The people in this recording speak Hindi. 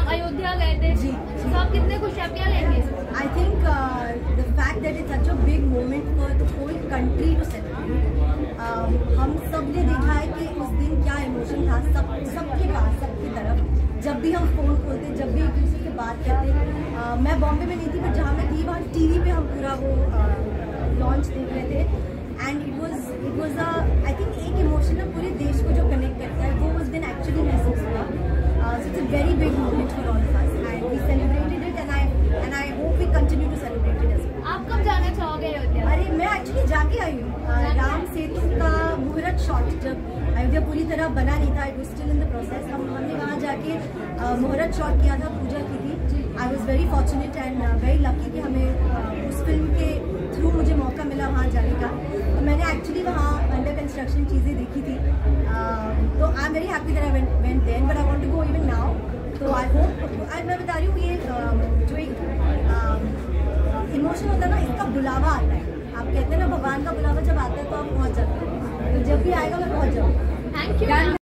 अयोध्या गए थे जी, तो आप कितने खुश हैं, क्या लेंगे? I think the fact that it's such a big moment for the whole country to celebrate. हम सब ने देखा है कि उस दिन क्या इमोशन था सबके पास, सबकी तरफ। जब भी हम फोन खोलते, जब भी एक दूसरे से बात करते, मैं बॉम्बे में नहीं थी बट जहाँ मैं थी वहाँ टीवी पे हम पूरा वो लॉन्च देख रहे थे and it was I think एक इमोशन ना पूरे देश को जो कनेक्ट करता है वो उस दिन एक्चुअली महसूस हुआ। So it's a very big moment for all of us and we celebrated it and I hope we continue to celebrate it as well. आप कब जाना चाहोगे अयोध्या? अरे मैं एक्चुअली जाके आई हूँ। राम सेतु का मुहूर्त शॉट जब अयोध्या पूरी तरह बना नहीं था, it was still in the process, हमने वहाँ जाके मुहूर्त शॉट किया था, पूजा की थी। I was very fortunate and very lucky कि हमें उस फिल्म के थ्रू मुझे मौका मिला वहाँ जाने का। तो मैंने एक्चुअली वहाँ अंडर कंस्ट्रक्शन चीज़ें देखी थी, तो I am very happy that I went there but I want to go even now. तो आई होप, आज मैं बता रही हूँ ये जो एक इमोशन होता है ना, इसका बुलावा आता है। आप कहते हैं ना भगवान का बुलावा जब आता है तो आप पहुँच जाते हैं, तो जब भी आएगा मैं पहुँच जाऊँगी। Thank you.